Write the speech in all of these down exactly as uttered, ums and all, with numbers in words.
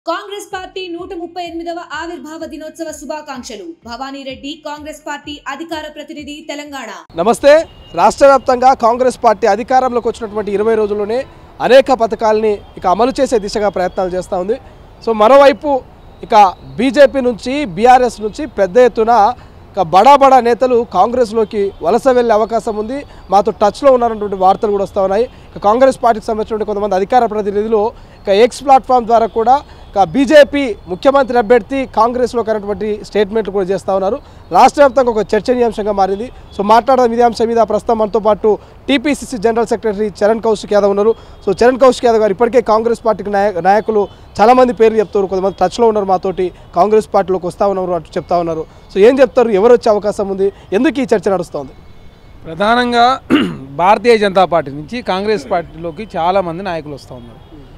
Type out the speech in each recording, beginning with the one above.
Congress party నూట ముప్పై ఎనిమిదవ ఆవిర్భావ దినోత్సవ శుభాకాంక్షలు. భవానీ రెడ్డి, కాంగ్రెస్ పార్టీ అధికార ప్రతినిధి, తెలంగాణ. నమస్తే. రాష్ట్ర వ్యాప్తంగా కాంగ్రెస్ పార్టీ అధికారంలోకి వచ్చినటువంటి ఇరవై రోజుల్లోనే అనేక పథకాలని ఇక అమలు చేసే దిశగా ప్రయత్నాలు చేస్తూ ఉంది. సో మరోవైపు ఇక బీజేపీ నుంచి, బీఆర్ఎస్ నుంచి పెద్ద ఎత్తున ఇక బడా బడా నేతలు కాంగ్రెస్లోకి వలస వెళ్ళే అవకాశం ఉంది. మాతో టచ్లో ఉన్నటువంటి వార్తలు కూడా వస్తూ ఉన్నాయి. ఇక కాంగ్రెస్ పార్టీకి సంబంధించిన కొంతమంది అధికార ప్రతినిధులు ఇక ఎక్స్ ప్లాట్ఫామ్ ద్వారా కూడా ఇక బీజేపీ ముఖ్యమంత్రి అభ్యర్థి కాంగ్రెస్లో కనటువంటి స్టేట్మెంట్లు కూడా చేస్తూ ఉన్నారు. రాష్ట్ర వ్యాప్తంగా ఒక చర్చనీయాంశంగా మారింది. సో మాట్లాడడం ఇదే అంశం మీద ప్రస్తుతం మనతో పాటు TPCC general secretary Charan Kaushik Yadav ఉన్నారు. సో చరణ్ కౌశిక్ యాదవ్ గారు, ఇప్పటికే కాంగ్రెస్ పార్టీకి నాయకులు చాలామంది పేర్లు చెప్తారు, కొంతమంది టచ్లో ఉన్నారు, మాతోటి కాంగ్రెస్ పార్టీలోకి వస్తూ ఉన్నారు అటు చెప్తా ఉన్నారు. సో ఏం చెప్తారు, ఎవరు వచ్చే అవకాశం ఉంది, ఎందుకు ఈ చర్చ నడుస్తుంది? ప్రధానంగా భారతీయ జనతా పార్టీ నుంచి కాంగ్రెస్ పార్టీలోకి చాలామంది నాయకులు వస్తూ ఉన్నారు.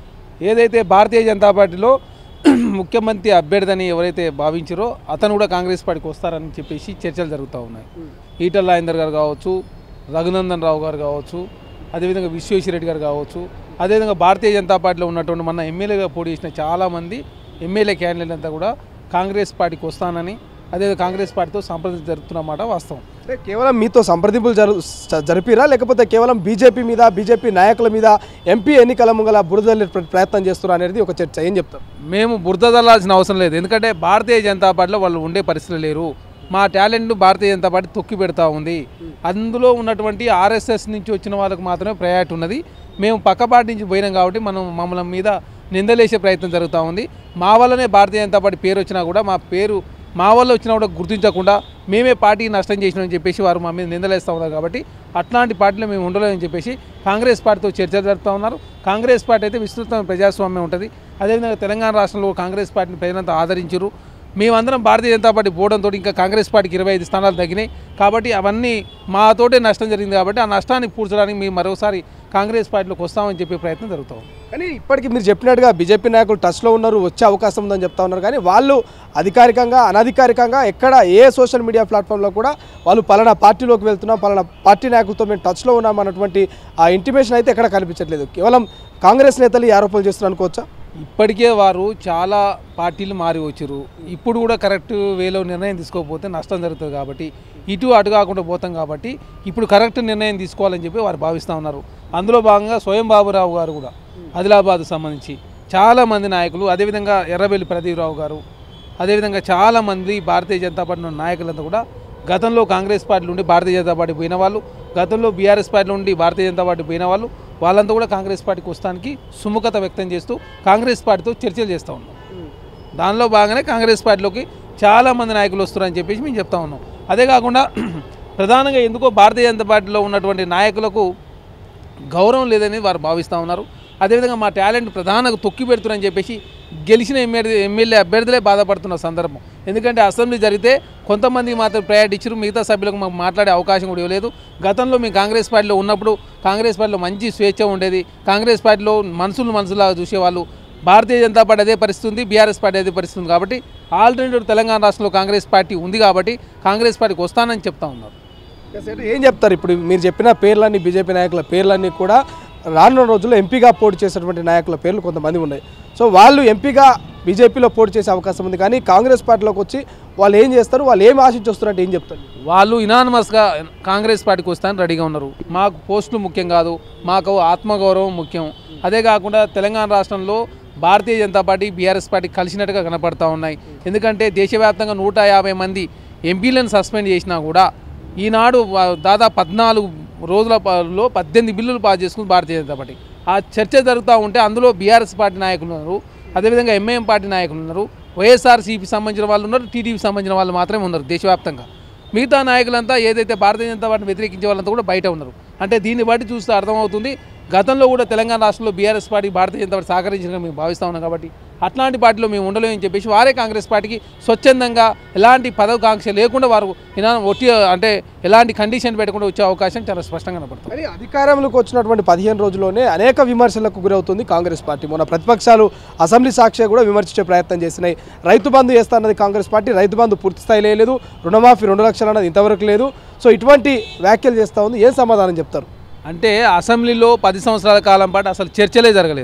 ఏదైతే భారతీయ జనతా పార్టీలో ముఖ్యమంత్రి అభ్యర్థిని ఎవరైతే భావించారో అతను కూడా కాంగ్రెస్ పార్టీకి వస్తారని చెప్పేసి చర్చలు జరుగుతూ ఉన్నాయి. ఈటల రాజేందర్ గారు కావచ్చు, రఘునందన్ రావు గారు కావచ్చు, అదేవిధంగా విశ్వేశ్వరరెడ్డి గారు కావచ్చు, అదేవిధంగా భారతీయ జనతా పార్టీలో ఉన్నటువంటి మన ఎమ్మెల్యేగా పోటీ చేసిన చాలామంది ఎమ్మెల్యే క్యాండిడేట్ అంతా కూడా కాంగ్రెస్ పార్టీకి వస్తానని, అదే కాంగ్రెస్ పార్టీతో సంప్రదింపు జరుపుతున్నమాట వాస్తవం. అంటే కేవలం మీతో సంప్రదింపులు జరు జరిపిరా లేకపోతే కేవలం బీజేపీ మీద, బీజేపీ నాయకుల మీద ఎంపీ ఎన్నికల ముంగల బురదల్లే ప్రయత్నం చేస్తున్నారు అనేది ఒక చర్చ, ఏం చెప్తారు? మేము బురద చల్లాల్సిన అవసరం లేదు. ఎందుకంటే భారతీయ జనతా పార్టీలో వాళ్ళు ఉండే పరిస్థితులు లేరు. మా టాలెంట్ భారతీయ జనతా పార్టీ తొక్కి పెడతా ఉంది. అందులో ఉన్నటువంటి ఆర్ఎస్ఎస్ నుంచి వచ్చిన వాళ్ళకు మాత్రమే ప్రయారిటీ ఉన్నది. మేము పక్క పార్టీ నుంచి పోయినాం కాబట్టి మనం మమ్మల్ని మీద నిందలేసే ప్రయత్నం జరుగుతూ ఉంది. మా వల్లనే భారతీయ జనతా పార్టీ పేరు వచ్చినా కూడా మా పేరు మా వల్ల వచ్చినా కూడా గుర్తించకుండా మేమే పార్టీ నష్టం చేసినామని చెప్పేసి వారు మా మీద నిందలేస్తూ ఉన్నారు. కాబట్టి అట్లాంటి పార్టీలో మేము ఉండలేమని చెప్పేసి కాంగ్రెస్ పార్టీతో చర్చలు జరుపుతూ ఉన్నారు. కాంగ్రెస్ పార్టీ అయితే విస్తృతమైన ప్రజాస్వామ్యం ఉంటుంది. అదేవిధంగా తెలంగాణ రాష్ట్రంలో కాంగ్రెస్ పార్టీని ప్రజలంతా ఆదరించారు. మేమందరం భారతీయ జనతా పార్టీ పోవడంతో ఇంకా కాంగ్రెస్ పార్టీకి ఇరవై ఐదు స్థానాలు తగ్గినాయి. కాబట్టి అవన్నీ మాతోటే నష్టం జరిగింది. కాబట్టి ఆ నష్టాన్ని పూడ్చడానికి మేము మరోసారి కాంగ్రెస్ పార్టీలోకి వస్తామని చెప్పే ప్రయత్నం జరుగుతాం. కానీ ఇప్పటికీ మీరు చెప్పినట్టుగా బీజేపీ నాయకులు టచ్లో ఉన్నారు, వచ్చే అవకాశం ఉందని చెప్తా ఉన్నారు. కానీ వాళ్ళు అధికారికంగా, అనధికారికంగా ఎక్కడ ఏ సోషల్ మీడియా ప్లాట్ఫామ్లో కూడా వాళ్ళు పలానా పార్టీలోకి వెళ్తున్నాం, పలానా పార్టీ నాయకులతో మేము టచ్లో ఉన్నాం అన్నటువంటి ఆ ఇంటిమేషన్ అయితే ఎక్కడ కనిపించట్లేదు. కేవలం కాంగ్రెస్ నేతలు ఈ ఆరోపణలు చేస్తున్నారు అనుకోవచ్చా? ఇప్పటికే వారు చాలా పార్టీలు మారి వచ్చారు. ఇప్పుడు కూడా కరెక్ట్ వేలో నిర్ణయం తీసుకోకపోతే నష్టం జరుగుతుంది. కాబట్టి ఇటు అటు కాకుండా పోతాం. కాబట్టి ఇప్పుడు కరెక్ట్ నిర్ణయం తీసుకోవాలని చెప్పి వారు భావిస్తూ ఉన్నారు. అందులో భాగంగా స్వయం బాబురావు గారు కూడా ఆదిలాబాద్ సంబంధించి చాలామంది నాయకులు, అదేవిధంగా ఎర్రబెల్లి ప్రదీప్రావు గారు, అదేవిధంగా చాలామంది భారతీయ జనతా పార్టీ నాయకులంతా కూడా గతంలో కాంగ్రెస్ పార్టీలో ఉండి భారతీయ జనతా పార్టీ పోయిన వాళ్ళు, గతంలో బీఆర్ఎస్ పార్టీలో ఉండి భారతీయ జనతా పార్టీ పోయిన వాళ్ళు, వాళ్ళంతా కూడా కాంగ్రెస్ పార్టీకి వస్తానికి సుముఖత వ్యక్తం చేస్తూ కాంగ్రెస్ పార్టీతో చర్చలు చేస్తూ ఉన్నాం. దానిలో భాగంగానే కాంగ్రెస్ పార్టీలోకి చాలామంది నాయకులు వస్తున్నారని చెప్పేసి మేము చెప్తా ఉన్నాం. అదే కాకుండా ప్రధానంగా ఎందుకో భారతీయ జనతా పార్టీలో ఉన్నటువంటి నాయకులకు గౌరవం లేదని వారు భావిస్తూ ఉన్నారు. అదేవిధంగా మా టాలెంట్ ప్రధానంగా తొక్కి పెడుతున్నారని చెప్పేసి గెలిచిన ఎమ్మెల్యే ఎమ్మెల్యే అభ్యర్థులే బాధపడుతున్న సందర్భం. ఎందుకంటే అసెంబ్లీ జరిగితే కొంతమందికి మాత్రం ప్రయారిటీ ఇచ్చారు, మిగతా సభ్యులకు మాకు మాట్లాడే అవకాశం కూడా ఇవ్వలేదు. గతంలో మేము కాంగ్రెస్ పార్టీలో ఉన్నప్పుడు కాంగ్రెస్ పార్టీలో మంచి స్వేచ్ఛ ఉండేది. కాంగ్రెస్ పార్టీలో మనుషులు మనసులాగా చూసేవాళ్ళు. భారతీయ జనతా పార్టీ అదే పరిస్థితి ఉంది, బీఆర్ఎస్ పార్టీ అదే పరిస్థితి ఉంది. కాబట్టి ఆల్టర్నేటివ్ తెలంగాణ రాష్ట్రంలో కాంగ్రెస్ పార్టీ ఉంది కాబట్టి కాంగ్రెస్ పార్టీకి వస్తానని చెప్తా ఉన్నారు. ఏం చెప్తారు? ఇప్పుడు మీరు చెప్పిన పేర్లన్నీ, బీజేపీ నాయకుల పేర్లన్నీ కూడా రానున్న రోజుల్లో ఎంపీగా పోటీ చేసేటువంటి నాయకుల పేర్లు కొంతమంది ఉన్నాయి. సో వాళ్ళు ఎంపీగా బీజేపీలో పోటీ చేసే అవకాశం ఉంది. కానీ కాంగ్రెస్ పార్టీలోకి వచ్చి వాళ్ళు ఏం చేస్తారు, వాళ్ళు ఏం ఆశించి వస్తారంటే ఏం చెప్తారు? వాళ్ళు ఇనానిమస్గా కాంగ్రెస్ పార్టీకి వస్తానని రెడీగా ఉన్నారు. మాకు పోస్టులు ముఖ్యం కాదు, మాకు ఆత్మగౌరవం ముఖ్యం. అదే కాకుండా తెలంగాణ రాష్ట్రంలో Bharatiya Janata party, BRS party కలిసినట్టుగా కనపడతా ఉన్నాయి. ఎందుకంటే దేశవ్యాప్తంగా నూట యాభై మంది ఎంపీలను సస్పెండ్ చేసినా కూడా ఈనాడు దాదాపు పద్నాలుగు రోజులలో పద్దెనిమిది బిల్లులు పాస్ చేసుకుని భారతీయ జనతా పార్టీ ఆ చర్చ జరుగుతూ ఉంటే అందులో బీఆర్ఎస్ పార్టీ నాయకులు ఉన్నారు, అదేవిధంగా ఎంఐఎం పార్టీ నాయకులు ఉన్నారు, వైఎస్ఆర్సీపీ సంబంధించిన వాళ్ళు ఉన్నారు, టీడీపీకి సంబంధించిన వాళ్ళు మాత్రమే ఉన్నారు దేశవ్యాప్తంగా. మిగతా నాయకులంతా ఏదైతే భారతీయ జనతా పార్టీని వ్యతిరేకించే వాళ్ళంతా కూడా బయట ఉన్నారు. అంటే దీన్ని బట్టి చూస్తే అర్థమవుతుంది గతంలో కూడా తెలంగాణ రాష్ట్రంలో BRS party Bharatiya Janata party సహకరించిన మేము భావిస్తూ ఉన్నాం. కాబట్టి అట్లాంటి పార్టీలో మేము ఉండలేమని చెప్పేసి వారే కాంగ్రెస్ పార్టీకి స్వచ్ఛందంగా ఎలాంటి పదవికాంక్ష లేకుండా వారు ఒట్టి అంటే ఎలాంటి కండిషన్ పెట్టకుండా వచ్చే అవకాశం చాలా స్పష్టంగా కనపడుతుంది. కానీ అధికారంలోకి వచ్చినటువంటి పదిహేను రోజుల్లోనే అనేక విమర్శలకు గురవుతుంది కాంగ్రెస్ పార్టీ. మొన్న ప్రతిపక్షాలు అసెంబ్లీ సాక్షిగా కూడా విమర్శించే ప్రయత్నం చేసినాయి. రైతు బంధు చేస్తానన్నది కాంగ్రెస్ పార్టీ, రైతు బంధు పూర్తి స్థాయి లేదు, రుణమాఫీ రెండు లక్షలు అన్నది ఇంతవరకు లేదు. సో ఇటువంటి వ్యాఖ్యలు చేస్తూ ఉంది. ఏం సమాధానం చెప్తారు? అంటే అసెంబ్లీలో పది సంవత్సరాల కాలం పాటు అసలు చర్చలే జరగలేదు.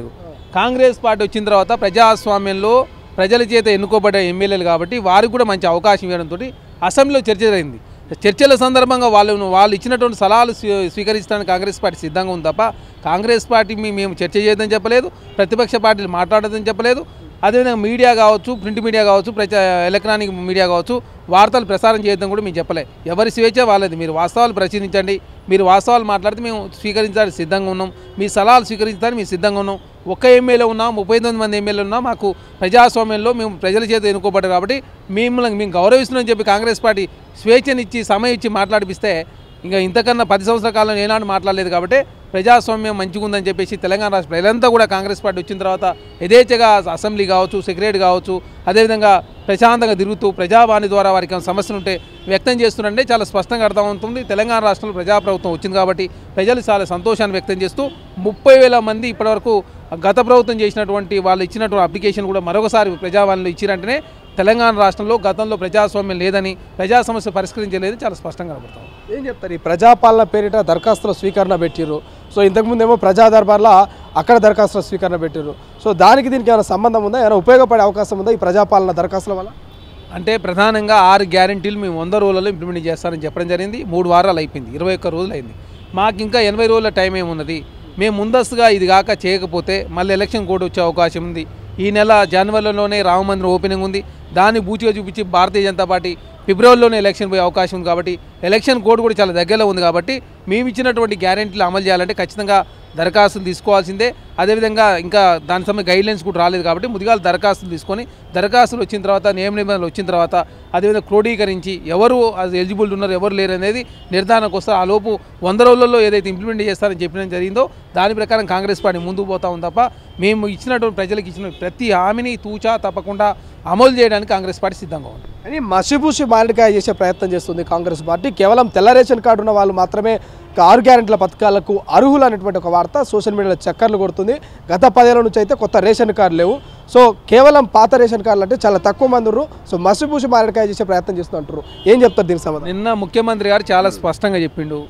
కాంగ్రెస్ పార్టీ వచ్చిన తర్వాత ప్రజాస్వామ్యంలో ప్రజల చేత ఎన్నుకోబడ్డ ఎమ్మెల్యేలు కాబట్టి వారికి కూడా మంచి అవకాశం ఇవ్వడంతో అసెంబ్లీలో చర్చ జరిగింది. చర్చల సందర్భంగా వాళ్ళు వాళ్ళు ఇచ్చినటువంటి సలహాలు స్వీకరించడానికి కాంగ్రెస్ పార్టీ సిద్ధంగా ఉంది తప్ప కాంగ్రెస్ పార్టీ మేము చర్చ చేయదని చెప్పలేదు, ప్రతిపక్ష పార్టీలు మాట్లాడదని చెప్పలేదు. అదేవిధంగా మీడియా కావచ్చు, ప్రింట్ మీడియా కావచ్చు, ప్రజా ఎలక్ట్రానిక్ మీడియా కావచ్చు, వార్తలు ప్రసారం చేయడం కూడా మేము చెప్పలే. ఎవరి స్వేచ్ఛ వాళ్ళది. మీరు వాస్తవాలు ప్రచురించండి, మీరు వాస్తవాలు మాట్లాడితే మేము స్వీకరించడానికి సిద్ధంగా ఉన్నాం, మీ సలహాలు స్వీకరించడానికి మేము సిద్ధంగా ఉన్నాం. ఒక్క ఎమ్మెల్యే ఉన్నాం, ముప్పై తొమ్మిది మంది ఎమ్మెల్యేలు ఉన్నాం, మాకు ప్రజాస్వామ్యంలో మేము ప్రజల చేత ఎన్నుకోబడ్డారు కాబట్టి మిమ్మల్ని మేము గౌరవిస్తున్నామని చెప్పి కాంగ్రెస్ పార్టీ స్వేచ్ఛనిచ్చి సమయం ఇచ్చి మాట్లాడిపిస్తే ఇంకా ఇంతకన్నా పది సంవత్సరాల కాలంలో ఏనాడు మాట్లాడలేదు. కాబట్టి ప్రజాస్వామ్యం మంచిగా ఉందని చెప్పేసి తెలంగాణ రాష్ట్ర ప్రజలంతా కూడా కాంగ్రెస్ పార్టీ వచ్చిన తర్వాత యథేచ్ఛగా అసెంబ్లీ కావచ్చు, సెక్రటరీ కావచ్చు, అదేవిధంగా ప్రశాంతంగా తిరుగుతూ ప్రజావాణి ద్వారా వారికి ఏమైనా సమస్యలు ఉంటే వ్యక్తం చేస్తున్నారంటే చాలా స్పష్టంగా అర్థమవుతుంది. తెలంగాణ రాష్ట్రంలో ప్రజాప్రభుత్వం వచ్చింది కాబట్టి ప్రజలు చాలా సంతోషాన్ని వ్యక్తం చేస్తూ ముప్పై వేల మంది ఇప్పటివరకు గత ప్రభుత్వం చేసినటువంటి వాళ్ళు ఇచ్చినటువంటి అప్లికేషన్ కూడా మరొకసారి ప్రజావాణిలో ఇచ్చినట్టునే తెలంగాణ రాష్ట్రంలో గతంలో ప్రజాస్వామ్యం లేదని, ప్రజా సమస్య పరిష్కరించలేదు చాలా స్పష్టంగా కనబడుతుంది. ఏం చెప్తారు? ఈ ప్రజాపాలన పేరిట దరఖాస్తుల స్వీకరణ పెట్టిరు. సో ఇంతకుముందేమో ప్రజా దర్బార్లో అక్కడ దరఖాస్తుల స్వీకరణ పెట్టిరు. సో దానికి దీనికి ఏమైనా సంబంధం ఉందా? ఏమైనా ఉపయోగపడే అవకాశం ఉందా ఈ ప్రజాపాలన దరఖాస్తుల వల్ల? అంటే ప్రధానంగా ఆరు గ్యారెంటీలు మేము వంద రోజులలో ఇంప్లిమెంట్ చేస్తారని చెప్పడం జరిగింది. మూడు వారాలు అయిపోయింది, ఇరవై ఒక్క రోజులు అయింది. మాకు ఇంకా ఎనభై రోజుల టైం ఏమున్నది. మేము ముందస్తుగా ఇది కాక చేయకపోతే మళ్ళీ ఎలక్షన్ కోడ్ వచ్చే అవకాశం ఉంది. ఈ నెల జనవరిలోనే రామ మందిరం ఓపెనింగ్ ఉంది. దాన్ని బూచిగా చూపించి భారతీయ జనతా పార్టీ ఫిబ్రవరిలోనే ఎలక్షన్ పోయే అవకాశం ఉంది. కాబట్టి ఎలక్షన్ కోడ్ కూడా చాలా దగ్గరలో ఉంది. కాబట్టి మేము ఇచ్చినటువంటి గ్యారెంటీలు అమలు చేయాలంటే ఖచ్చితంగా దరఖాస్తులు తీసుకోవాల్సిందే. అదేవిధంగా ఇంకా దాని సమయం గైడ్లైన్స్ కూడా రాలేదు కాబట్టి ముందుగా దరఖాస్తులు తీసుకొని దరఖాస్తులు వచ్చిన తర్వాత నియమ నిబంధనలు వచ్చిన తర్వాత అదేవిధంగా క్రోడీకరించి ఎవరు అది ఎలిజిబుల్ ఉన్నారు ఎవరు లేరు అనేది నిర్ధారణకు వస్తారు. ఆ లోపు వంద రోజులలో ఏదైతే ఇంప్లిమెంట్ చేస్తారని చెప్పడం జరిగిందో దాని ప్రకారం కాంగ్రెస్ పార్టీ ముందుకు పోతా ఉంది తప్ప మేము ఇచ్చినటువంటి ప్రజలకు ఇచ్చిన ప్రతి హామీని తూచా తప్పకుండా అమలు చేయడానికి కాంగ్రెస్ పార్టీ సిద్ధంగా ఉంది. అని మసిపూసి మామిడికాయ చేసే ప్రయత్నం చేస్తుంది కాంగ్రెస్ పార్టీ. కేవలం తెల్ల రేషన్ కార్డు ఉన్న వాళ్ళు మాత్రమే ఆరు గ్యారెంటీల పథకాలకు అర్హులు అనేటువంటి ఒక వార్త సోషల్ మీడియాలో చక్కర్లు కొడుతుంది. గత పదేళ్ళ నుంచి అయితే కొత్త రేషన్ కార్డు లేవు. సో కేవలం పాత రేషన్ కార్డులు అంటే చాలా తక్కువ మంది ఉన్నారు. సో మసిపూసి మామిడికాయ చేసే ప్రయత్నం చేస్తుంటారు. ఏం చెప్తారు దీనికి సంబంధం? నిన్న ముఖ్యమంత్రి గారు చాలా స్పష్టంగా చెప్పిండు,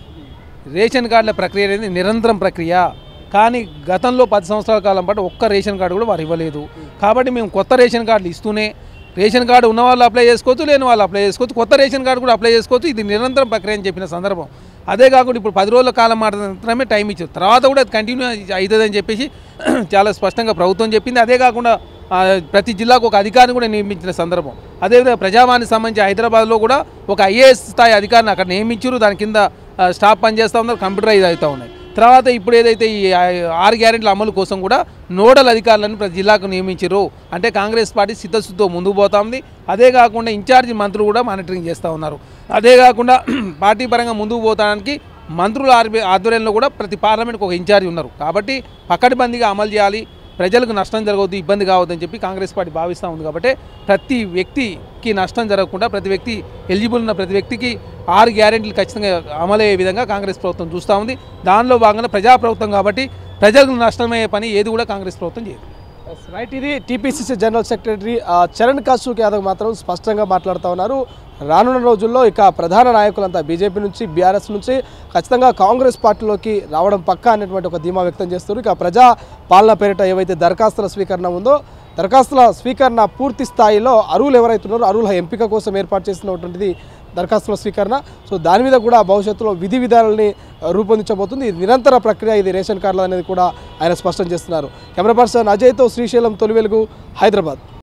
రేషన్ కార్డుల ప్రక్రియ అనేది నిరంతరం ప్రక్రియ. కానీ గతంలో పది సంవత్సరాల కాలం పాటు ఒక్క రేషన్ కార్డు కూడా వారు ఇవ్వలేదు. కాబట్టి మేము కొత్త రేషన్ కార్డులు ఇస్తూనే రేషన్ కార్డు ఉన్న వాళ్ళు అప్లై చేసుకోవచ్చు, లేని వాళ్ళు అప్లై చేసుకోవచ్చు, కొత్త రేషన్ కార్డు కూడా అప్లై చేసుకోవచ్చు. ఇది నిరంతరం ప్రక్రియ అని చెప్పిన సందర్భం. అదే కాకుండా ఇప్పుడు పది రోజుల కాలం మాత్రమే టైం ఇచ్చారు, తర్వాత కూడా అది కంటిన్యూ అవుతుందని చెప్పేసి చాలా స్పష్టంగా ప్రభుత్వం చెప్పింది. అదే కాకుండా ప్రతి జిల్లాకు ఒక అధికారిని కూడా నియమించిన సందర్భం. అదేవిధంగా ప్రజావాణికి సంబంధించి హైదరాబాద్లో కూడా ఒక ఐఏఎస్ స్థాయి అధికారిని అక్కడ నియమించారు. దాని కింద స్టాఫ్ పనిచేస్తూ ఉన్నారు, కంప్యూటరైజ్ అవుతూ ఉన్నాయి. తర్వాత ఇప్పుడు ఏదైతే ఈ ఆరు గ్యారెంటీల అమలు కోసం కూడా నోడల్ అధికారులను ప్రతి జిల్లాకు నియమించారు. అంటే కాంగ్రెస్ పార్టీ సిద్ధశుద్ధితో ముందుకు పోతా ఉంది. అదే కాకుండా ఇన్ఛార్జి మంత్రులు కూడా మానిటరింగ్ చేస్తూ ఉన్నారు. అదే కాకుండా పార్టీ పరంగా ముందుకు పోతానికి మంత్రుల ఆధ్వర్యంలో కూడా ప్రతి పార్లమెంట్కి ఒక ఇన్ఛార్జి ఉన్నారు. కాబట్టి పకడ్బందీగా అమలు చేయాలి, ప్రజలకు నష్టం జరగవద్దు, ఇబ్బంది కావద్దని చెప్పి కాంగ్రెస్ పార్టీ భావిస్తూ ఉంది. కాబట్టి ప్రతి వ్యక్తికి నష్టం జరగకుండా ప్రతి వ్యక్తి ఎలిజిబుల్ ఉన్న ప్రతి వ్యక్తికి ఆరు గ్యారెంటీలు ఖచ్చితంగా అమలయ్యే విధంగా కాంగ్రెస్ ప్రభుత్వం చూస్తూ ఉంది. దానిలో భాగంగా ప్రజాప్రభుత్వం కాబట్టి ప్రజలకు నష్టమయ్యే పని ఏది కూడా కాంగ్రెస్ ప్రభుత్వం చేయదు. రైట్, ఇది TPCC general secretary Charan Kaushik Yadav మాత్రం స్పష్టంగా మాట్లాడుతూ ఉన్నారు. రానున్న రోజుల్లో ఇక ప్రధాన నాయకులంతా బీజేపీ నుంచి బీఆర్ఎస్ నుంచి ఖచ్చితంగా కాంగ్రెస్ పార్టీలోకి రావడం పక్కా అనేటువంటి ఒక ధీమా వ్యక్తం చేస్తున్నారు. ఇక ప్రజా పాలన పేరిట ఏవైతే దరఖాస్తుల స్వీకరణ ఉందో దరఖాస్తుల స్వీకరణ పూర్తి స్థాయిలో అర్హులు ఎవరైతున్నారో అర్హుల ఎంపిక కోసం ఏర్పాటు చేసినటువంటిది దరఖాస్తుల స్వీకరణ. సో దాని మీద కూడా భవిష్యత్తులో విధి విధానాలని రూపొందించబోతుంది. ఇది నిరంతర ప్రక్రియ, ఇది రేషన్ కార్డులు అనేది కూడా ఆయన స్పష్టం చేస్తున్నారు. కెమెరా పర్సన్ అజయ్తో శ్రీశైలం, తొలి వెలుగు, హైదరాబాద్.